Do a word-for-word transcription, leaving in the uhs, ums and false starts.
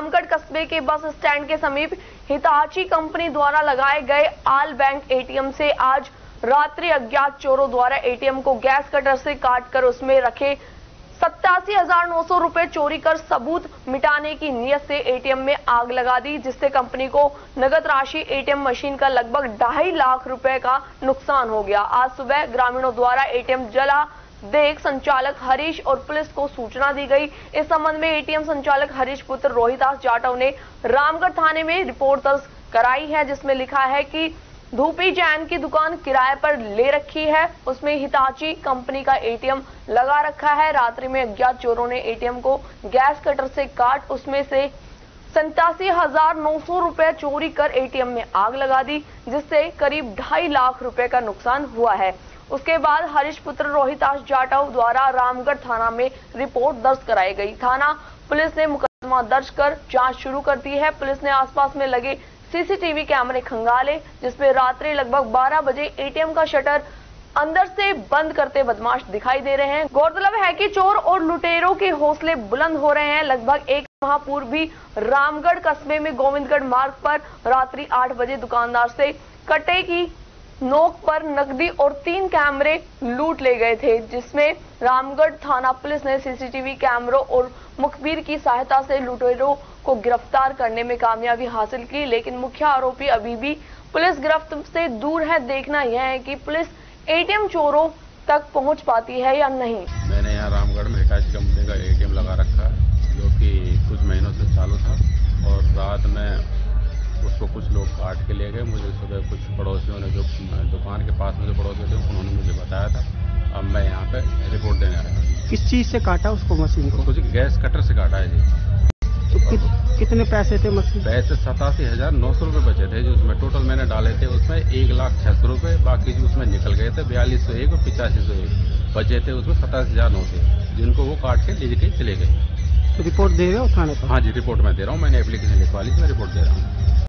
रामगढ़ कस्बे के bus stand के समीप हिताची कंपनी द्वारा लगाए गए आल बैंक एटीएम से आज रात्रि अज्ञात चोरों द्वारा एटीएम को गैस कटर से काटकर उसमें रखे सत्तासी हजार नौ सौ रुपए चोरी कर सबूत मिटाने की नीयत से एटीएम में आग लगा दी, जिससे कंपनी को नगद राशि एटीएम मशीन का लगभग ढाई लाख रुपए का नुकसान हो गया। आज सुबह ग्रामीणों द्वारा एटीएम जला देख संचालक हरीश और पुलिस को सूचना दी गई। इस संबंध में एटीएम संचालक हरीश पुत्र रोहिदास जाटव ने रामगढ़ थाने में रिपोर्ट दर्ज कराई है, जिसमें लिखा है कि धूपी जैन की दुकान किराए पर ले रखी है, उसमें हिताची कंपनी का एटीएम लगा रखा है। रात्रि में अज्ञात चोरों ने एटीएम को गैस कटर से काट उसमें से सतासी हजार नौ सौ रुपए चोरी कर एटीएम में आग लगा दी, जिससे करीब ढाई लाख रुपए का नुकसान हुआ है। उसके बाद हरीश पुत्र रोहिदास जाटव द्वारा रामगढ़ थाना में रिपोर्ट दर्ज कराई गई। थाना पुलिस ने मुकदमा दर्ज कर जांच शुरू कर दी है। पुलिस ने आसपास में लगे सीसीटीवी कैमरे खंगाले, जिसमें रात्रि लगभग बारह बजे एटीएम का शटर अंदर से बंद करते बदमाश दिखाई दे रहे हैं। गौरतलब है कि चोर और लुटेरों के हौसले बुलंद हो रहे हैं। लगभग एक माह पूर्व भी रामगढ़ कस्बे में गोविंदगढ़ मार्ग पर रात्रि आठ बजे दुकानदार से कट्टे की नोक पर नकदी और तीन कैमरे लूट ले गए थे, जिसमें रामगढ़ थाना पुलिस ने सीसीटीवी कैमरों और मुखबिर की सहायता से लुटेरों को गिरफ्तार करने में कामयाबी हासिल की, लेकिन मुख्य आरोपी अभी भी पुलिस गिरफ्त से दूर है। देखना यह है कि पुलिस एटीएम चोरों तक पहुंच पाती है या नहीं। मैंने यहाँ रामगढ़ में हिताची कंपनी का एटीएम लगा रखा है, जो कि कुछ महीनों से चालू था और रात में उसको कुछ लोग काट के ले गए। मुझे सुबह कुछ पड़ोसियों ने, जो दुकान के पास में जो पड़ोसी थे, उन्होंने मुझे बताया था। अब मैं यहाँ पे रिपोर्ट देने आया। किस चीज से काटा उसको? मशीन को? कुछ गैस कटर से काटा है जी। तो कि, कितने पैसे थे मशीन? पैसे सतासी हजार नौ सौ रुपये बचे थे, जो उसमें टोटल मैंने डाले थे उसमें एक लाख छह सौ रुपये, बाकी जो उसमें निकल गए थे बयालीस सौ एक और पिचासी सौ एक बचे थे, उसमें सतासी हजार नौ सौ, जिनको वो काट के ले के चले गए। तो रिपोर्ट दे रहे हो थाने पर? हाँ जी, रिपोर्ट मैं दे रहा हूँ। मैंने एप्लीकेशन लिखवा ली, मैं रिपोर्ट दे रहा हूँ।